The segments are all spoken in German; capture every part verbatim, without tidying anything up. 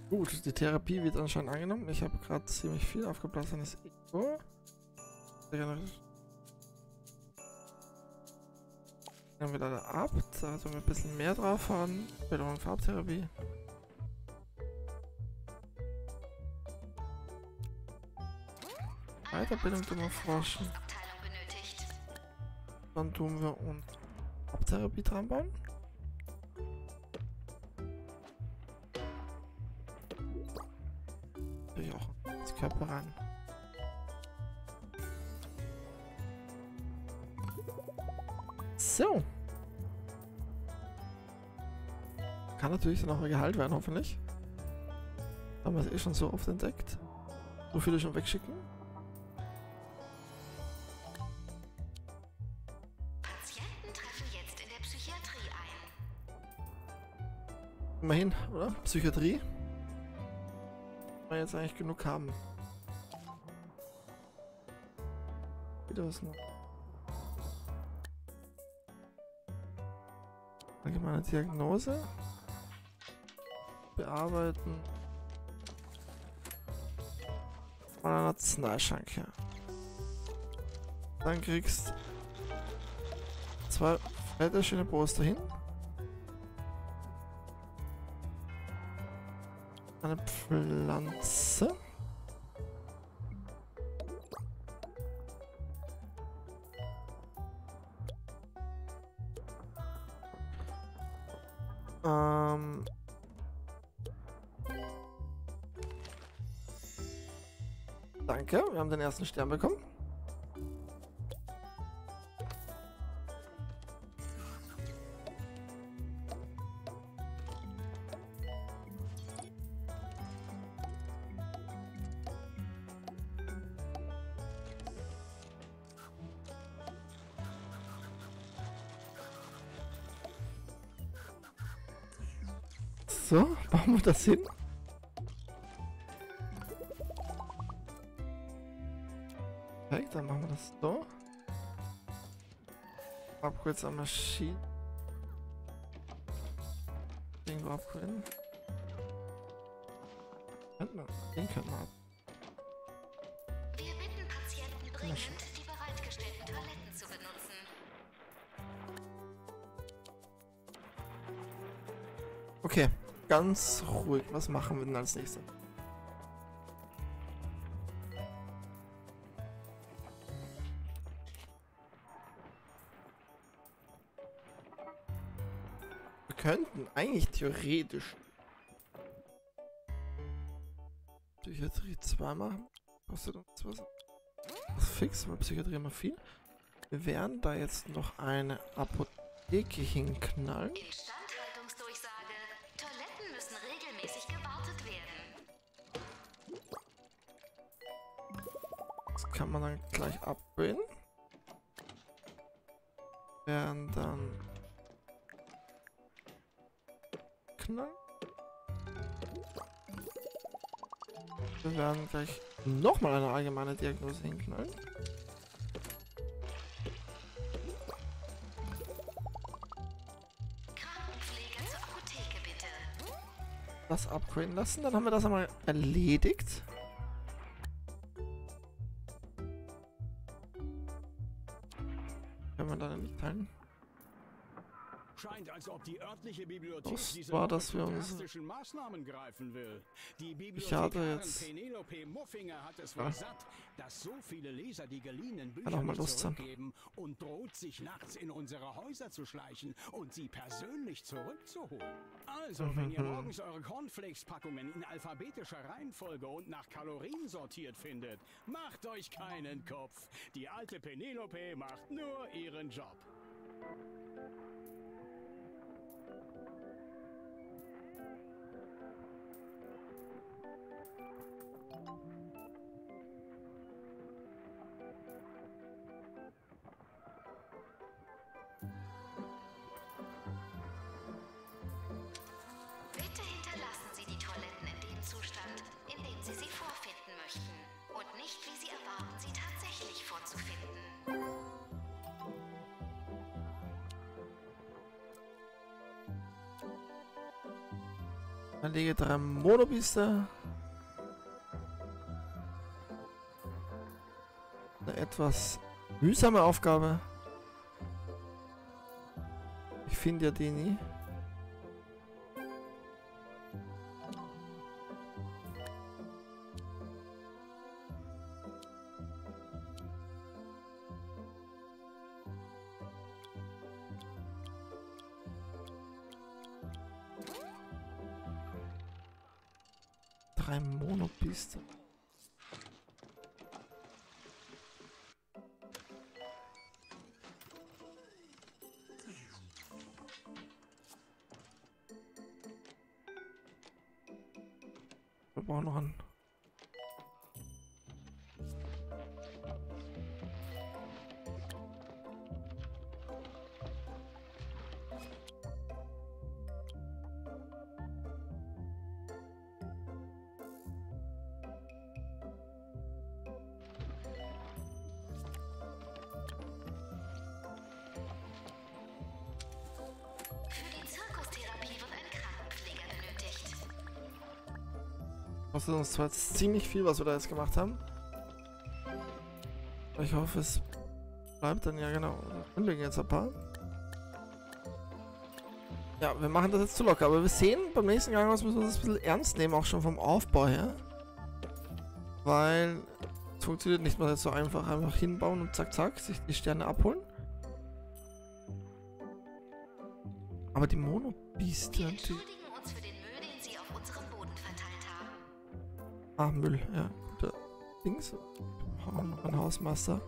Gut, die Therapie wird anscheinend angenommen. Ich habe gerade ziemlich viel aufgeblasenes Ego. Dann wieder da ab. Da sollen wir ein bisschen mehr drauf haben. Belohnung Farbtherapie. Weiterbildung tun wir forschen. Dann tun wir uns Farbtherapie dran bauen. Natürlich auch ins Körper rein. So. Kann natürlich dann auch mal geheilt werden, hoffentlich. Haben wir es eh schon so oft entdeckt. So viele schon wegschicken. Patienten treffen jetzt in der Psychiatrie ein. Immerhin, oder? Psychiatrie. Wir jetzt eigentlich genug haben. Wieder was noch. Allgemeine Diagnose. Bearbeiten. Von einer Arzneischranke. Dann kriegst zwei fette schöne Poster hin. Eine Pflanze. Ähm. Danke, wir haben den ersten Stern bekommen. So, machen wir das hin. Perfekt, dann machen wir das so. Upgrades an Maschinen. Irgendwo upgraden. Den können wir ab. Wir bitten Patienten dringend, die bereitgestellten Toiletten zu benutzen. Okay, ganz ruhig. Was machen wir denn als nächstes? Wir könnten eigentlich theoretisch Psychiatrie zwei machen. Kostet uns was? Das fix, weil Psychiatrie immer viel. Wir werden da jetzt noch eine Apotheke hinknallen. Instandhaltungsdurchsage. Toiletten müssen regelmäßig gewartet werden. Das kann man dann gleich abbilden. Werden dann knallen. Wir werden gleich nochmal eine allgemeine Diagnose hinknallen. Krankenpfleger zur Apotheke bitte. Das upgraden lassen. Dann haben wir das einmal erledigt. Können wir dann nicht teilen. Scheint, als ob die örtliche Bibliothek Das diese war, Woche dass wir zu uns- drastischen Maßnahmen greifen will. Die hatte Bibliothekarin jetzt- Penelope Muffinger hat es wohl Ja. satt, dass so viele Leser die geliehenen Kann Bücher auch mal nicht Lust sein. zurückgeben und droht, sich nachts in unsere Häuser zu schleichen und sie persönlich zurückzuholen. Also, wenn ihr morgens eure Cornflakes-Packungen in alphabetischer Reihenfolge und nach Kalorien sortiert findet, macht euch keinen Kopf. Die alte Penelope macht nur ihren Job. Bitte hinterlassen Sie die Toiletten in dem Zustand, in dem Sie sie vorfinden möchten. Und nicht, wie Sie erwarten, sie tatsächlich vorzufinden. Erlege drei Monobiester. Eine etwas mühsame Aufgabe. Ich finde ja die nie. Drei Monobiester. Wir brauchen noch einen. Kostet uns zwar jetzt ziemlich viel, was wir da jetzt gemacht haben. Aber ich hoffe, es bleibt dann ja genau. Und wir jetzt ein paar. Ja, wir machen das jetzt zu locker. Aber wir sehen, beim nächsten Gang müssen wir das ein bisschen ernst nehmen, auch schon vom Aufbau her. Weil es funktioniert nicht mehr so einfach. Einfach hinbauen und zack, zack, sich die Sterne abholen. Aber die Monobiester, die... Ah, Müll, ja. Guter Dings. Oh, noch ein Hausmeister.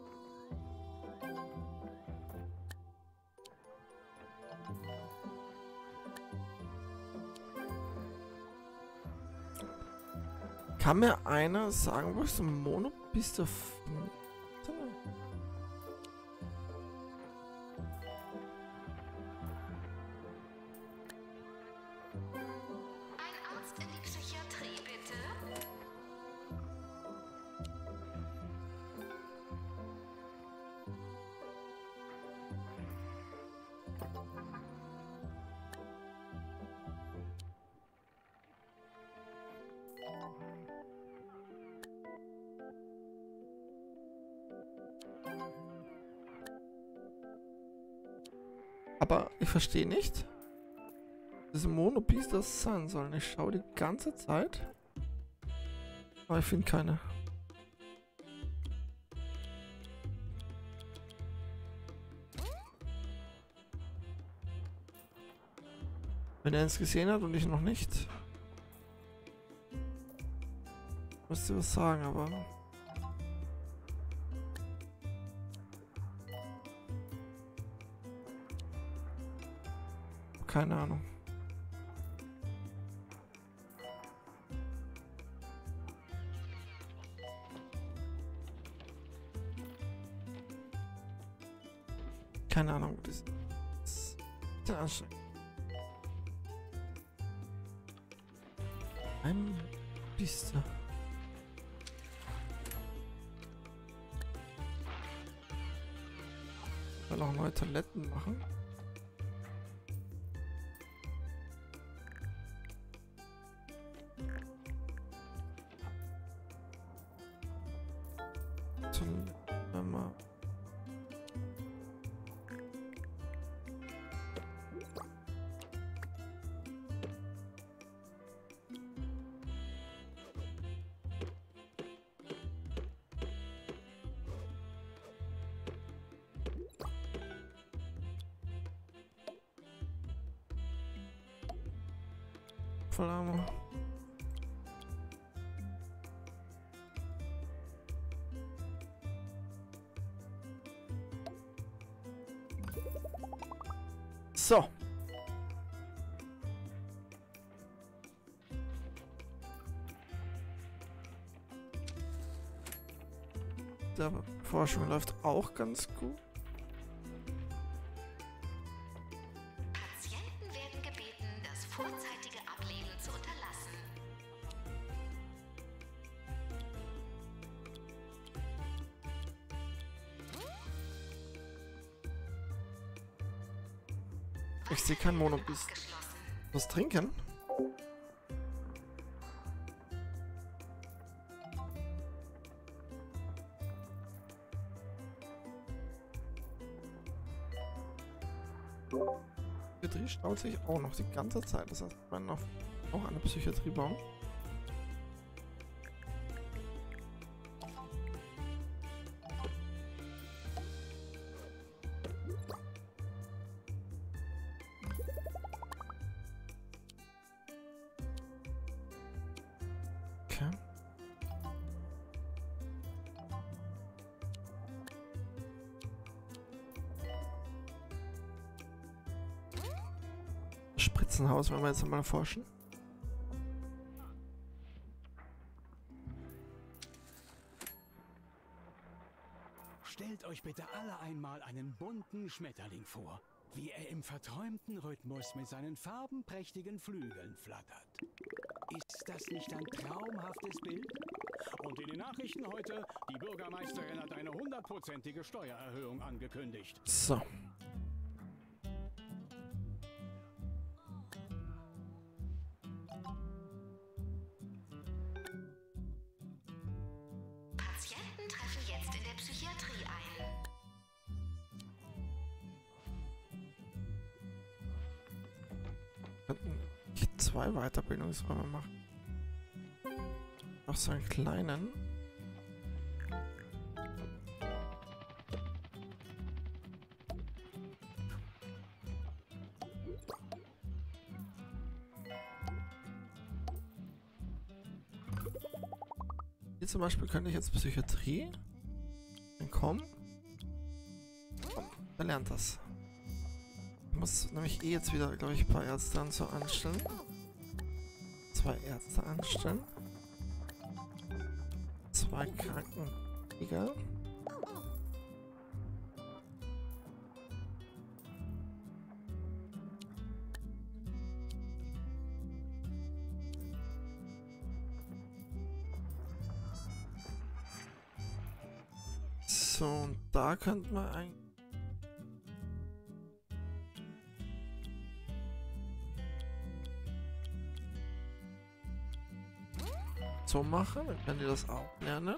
Kann mir einer sagen, wo ich so ein Monobiester finde? Aber ich verstehe nicht, diese Monobiester sein sollen. Ich schaue die ganze Zeit, aber ich finde keine. Wenn er es gesehen hat und ich noch nicht, müsste was sagen, aber... Keine Ahnung. Keine Ahnung, das ist sehr anstrengend. Ein Biester. Ich will auch neue Toiletten machen. Flamme. So. Der Forschung läuft auch ganz gut. Patienten werden gebeten, das vorzeitige Ablegen zu unterlassen. Ich sehe kein Monobiester. Was trinken? Psychiatrie staut sich auch noch die ganze Zeit. Das heißt, wir werden auf, auch eine Psychiatrie bauen. Okay. Spritzenhaus, wenn wir jetzt mal erforschen. Stellt euch bitte alle einmal einen bunten Schmetterling vor, wie er im verträumten Rhythmus mit seinen farbenprächtigen Flügeln flattert. Ist das nicht ein traumhaftes Bild? Und in den Nachrichten heute, die Bürgermeisterin hat eine hundertprozentige Steuererhöhung angekündigt. So. Patienten treffen jetzt in der Psychiatrie ein. Wir könnten zwei Weiterbildungsräume machen. Noch so einen kleinen. Hier zum Beispiel könnte ich jetzt Psychiatrie. Dann kommen. Er lernt das. Ich muss nämlich eh jetzt wieder, glaube ich, ein paar Ärzte dann so anstellen. Zwei Ärzte anstellen. Zwei Krankenpfleger. So, und da könnten wir ein so machen, dann können die das auch lernen.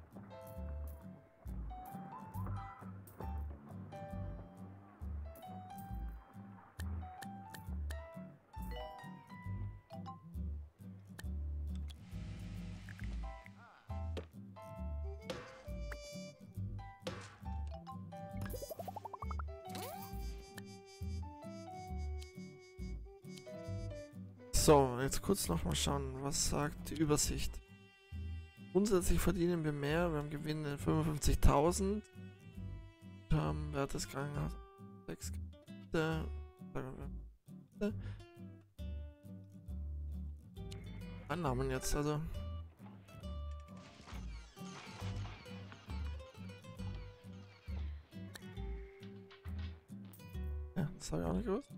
So, jetzt kurz noch mal schauen, was sagt die Übersicht. Grundsätzlich verdienen wir mehr, wir haben Gewinne fünfundfünfzigtausend. Wir haben Wert des Krankenhauses sechs. Annahmen jetzt, also. Ja, das habe ich auch nicht gewusst.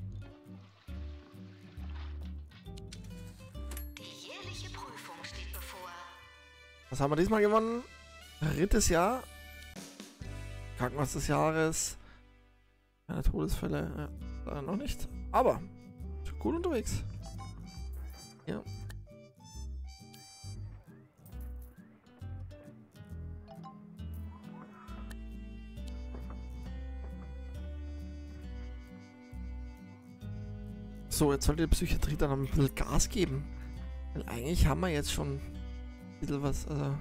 Was haben wir diesmal gewonnen? Drittes Jahr. Krankenhaus des Jahres. Keine Todesfälle. Ja, leider noch nicht. Aber gut unterwegs. Ja. So, jetzt sollte die Psychiatrie dann ein bisschen Gas geben. Weil eigentlich haben wir jetzt schon ein bisschen was, also.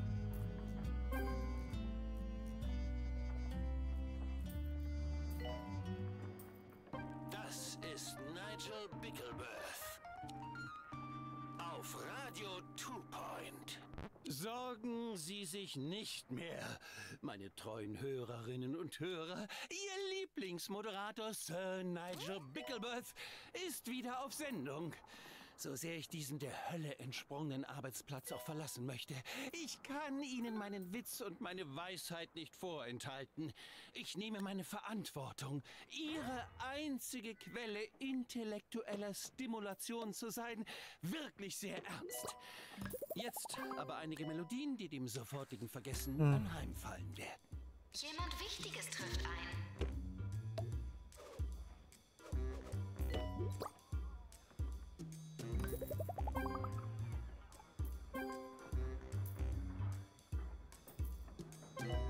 Das ist Nigel Bickelworth. Auf Radio Two Point. Sorgen Sie sich nicht mehr, meine treuen Hörerinnen und Hörer. Ihr Lieblingsmoderator Sir Nigel Bickelworth ist wieder auf Sendung. So sehr ich diesen der Hölle entsprungenen Arbeitsplatz auch verlassen möchte, ich kann Ihnen meinen Witz und meine Weisheit nicht vorenthalten. Ich nehme meine Verantwortung, Ihre einzige Quelle intellektueller Stimulation zu sein, wirklich sehr ernst. Jetzt aber einige Melodien, die dem sofortigen Vergessen hm. anheimfallen werden. Jemand Wichtiges trifft ein.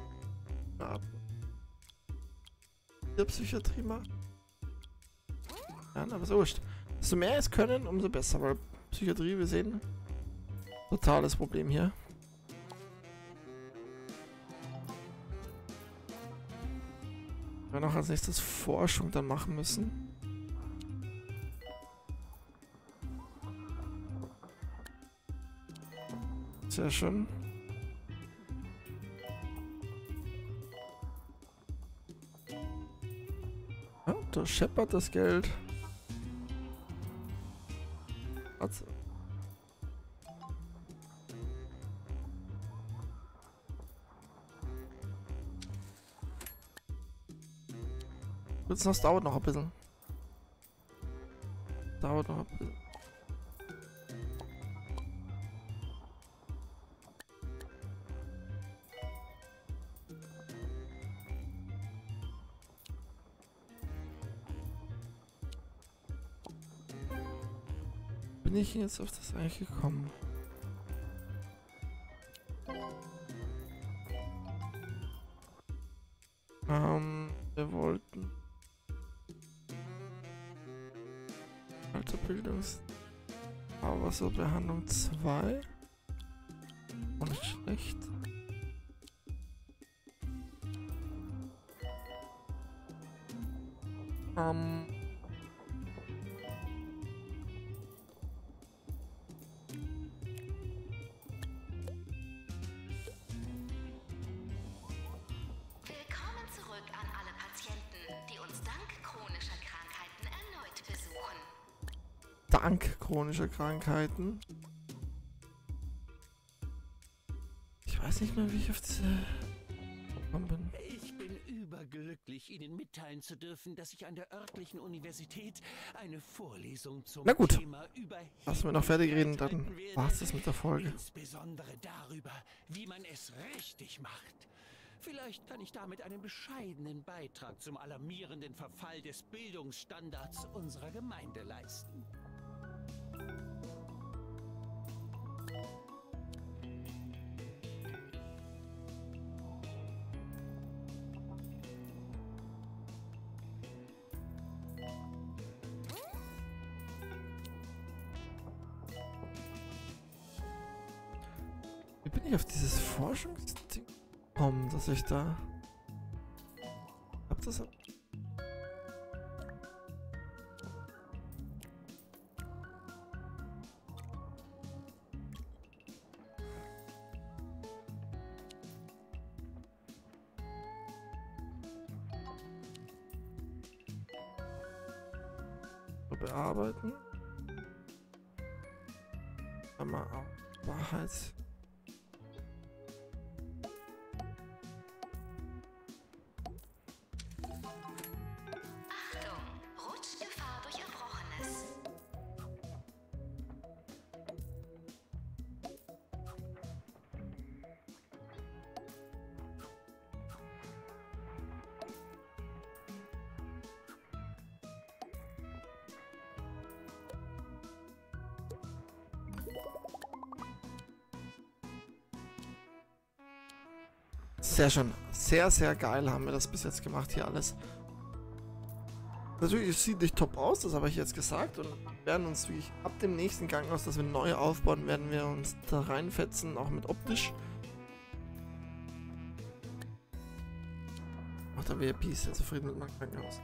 Der Psychiatrie macht. Ja, aber so wurscht. Desto mehr es können, umso besser, weil Psychiatrie, wir sehen, totales Problem hier. Wir noch als nächstes Forschung dann machen müssen. Sehr schön. Ja, da scheppert das Geld. Also. Das dauert noch ein bisschen. Dauert noch ein bisschen. Bin ich jetzt auf das eigentlich gekommen? Ähm, wir wollten Weiterbildungs... Aber so Behandlung zwei. Und nicht schlecht. Ähm... Willkommen zurück an alle Patienten, die uns dank chronischer Krankheiten erneut besuchen. Dank chronischer Krankheiten. Ich weiß nicht mehr, wie ich auf diese gekommen bin. Ich bin überglücklich, Ihnen mitteilen zu dürfen, dass ich an der örtlichen Universität eine Vorlesung zum Na gut. Thema Überheblichkeit Lassen wir noch fertig reden, dann halten werde. war's das mit der Folge. Insbesondere darüber, wie man es richtig macht. Vielleicht kann ich damit einen bescheidenen Beitrag zum alarmierenden Verfall des Bildungsstandards unserer Gemeinde leisten. Wie bin ich auf dieses Forschungsding gekommen, dass ich da... Hab das... bearbeiten. Einmal auf Wahrheit. Achtung, Rutschgefahr durch Erbrochenes. Sehr schön. Sehr, sehr geil haben wir das bis jetzt gemacht hier alles. Natürlich, es sieht nicht top aus, das habe ich jetzt gesagt. Und wir werden uns wirklich ab dem nächsten Krankenhaus, das wir neu aufbauen, werden wir uns da reinfetzen, auch mit optisch. Auch der W I P ist sehr zufrieden mit meinem Krankenhaus.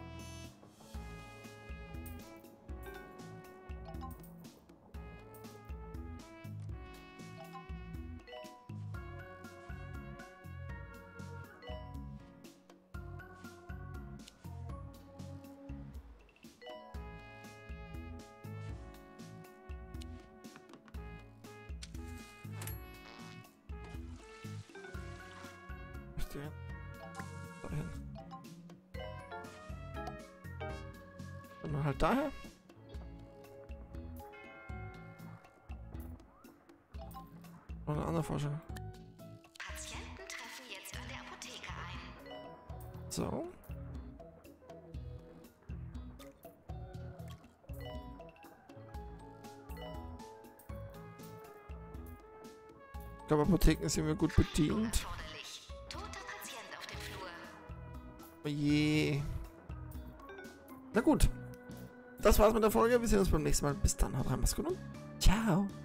Dahin. Dann halt daher. Und eine andere Forschung. Patienten treffen jetzt an der Apotheke ein. So. Ich glaube, Apotheken sind wir gut bedient. Unerforderlich. Toter Patient auf dem Flur. Oh je. Na gut. das war's mit der Folge. Wir sehen uns beim nächsten Mal. Bis dann. Haut rein, mach's gut und ciao.